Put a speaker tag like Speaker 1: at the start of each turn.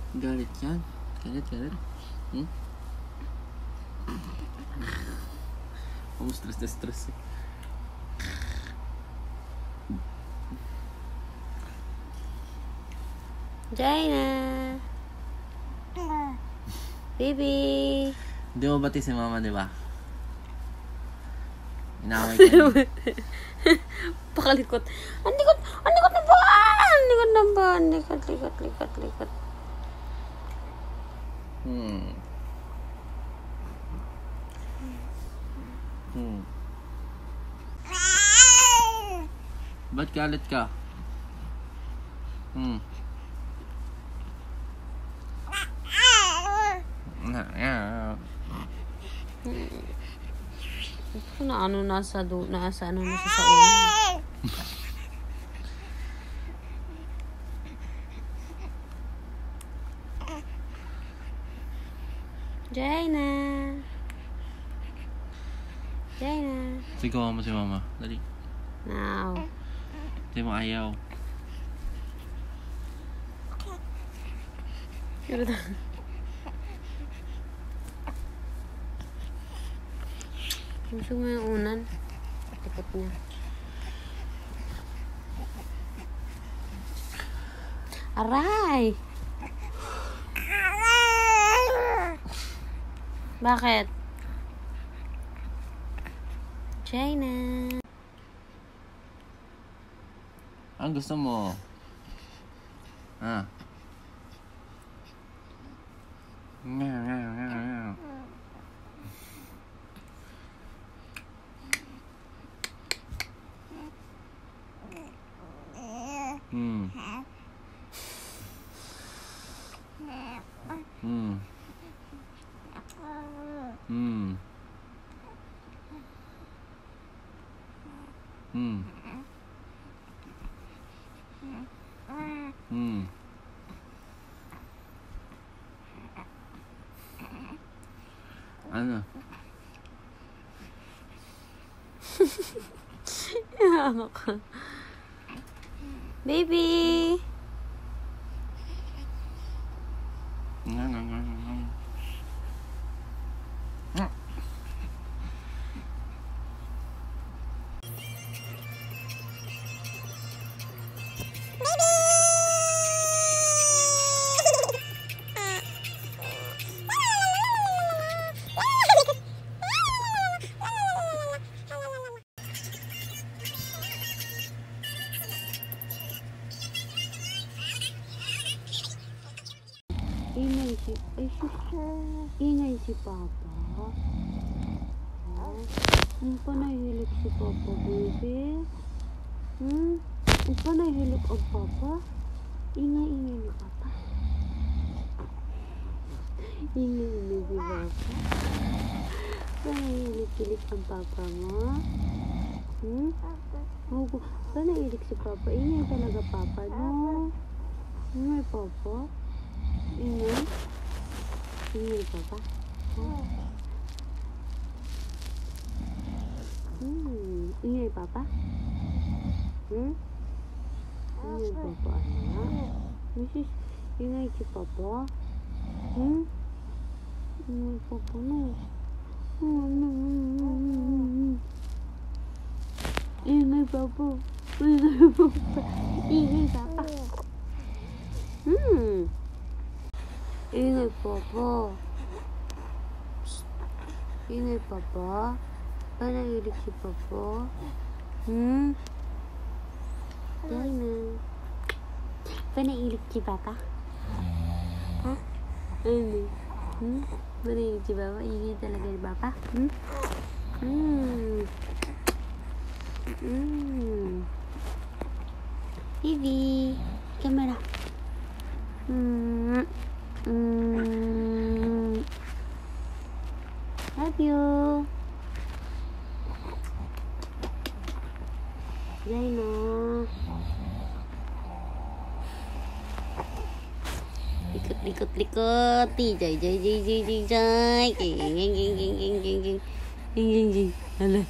Speaker 1: Galit yan. Galit. Stress na stress eh.
Speaker 2: Jaina! Baby!
Speaker 1: Hindi mo bati si mama, di ba? Inaway ka.
Speaker 2: Pakalikot. Ang likot na ba? Likot.
Speaker 1: Ba't galit ka?
Speaker 2: Nasa sa ulo. Jaina.
Speaker 1: Sigawan mo si mama. Dali.
Speaker 2: Now.
Speaker 1: Hindi mo ayaw.
Speaker 2: Gusto mo yung unan? Tikot niya. Aray! Bakit? Jaina.
Speaker 1: Ang gusto mo? Ano?
Speaker 2: Ano ka? Baby! Ingay si Papa. Hindi pa nahihilig si Papa, baby. Hindi pa nahihilig ang Papa. Ingay ni Papa. Ingay si Papa. Pa nahihilig ang Papa mo? Pa nahihilig si Papa. Ingay talaga Papa, no? Ingay Papa. Ingay Papa. Ingay Papa. Ingay Papa, anak. Misis, ingay si Papa. Ingay Papa, no. Ingay Papa. Ingay Papa. Ingay Papa. Ingay Papa. Panahilig si Papa. Jaina. Panahilig si Papa. Ha? Ano? Panahilig si Papa. Ingay talaga si Papa. Baby. Camera. Love you. Jaina. Likot. Jay. Ging. Hala.